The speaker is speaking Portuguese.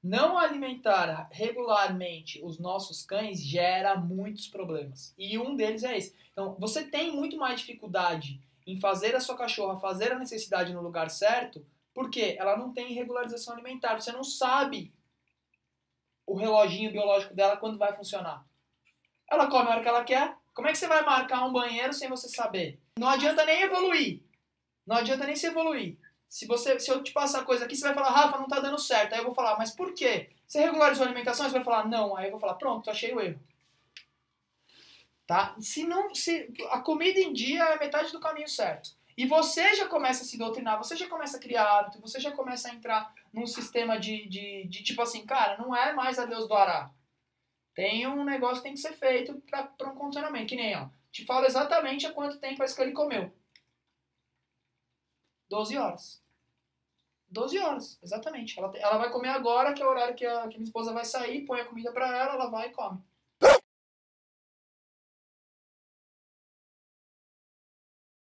Não alimentar regularmente os nossos cães gera muitos problemas. E um deles é esse. Então, você tem muito mais dificuldade em fazer a sua cachorra fazer a necessidade no lugar certo, porque ela não tem regularização alimentar. Você não sabe o reloginho biológico dela quando vai funcionar. Ela come a hora que ela quer. Como é que você vai marcar um banheiro sem você saber? Não adianta nem evoluir. Não adianta nem se evoluir. Se eu te passar coisa aqui, você vai falar, Rafa, não tá dando certo. Aí eu vou falar, mas por quê? Você regularizou a alimentação? Você vai falar, não. Aí eu vou falar, pronto, achei o erro. Tá? Se a comida em dia é metade do caminho certo. E você já começa a se doutrinar, você já começa a criar hábito, você já começa a entrar num sistema de tipo assim, cara, não é mais a Deus do Ará. Tem um negócio que tem que ser feito para um condicionamento. Que nem, ó, te falo exatamente há quanto tempo a Scully comeu. 12 horas. 12 horas, exatamente. Ela vai comer agora, que é o horário que a minha esposa vai sair, põe a comida pra ela vai e come.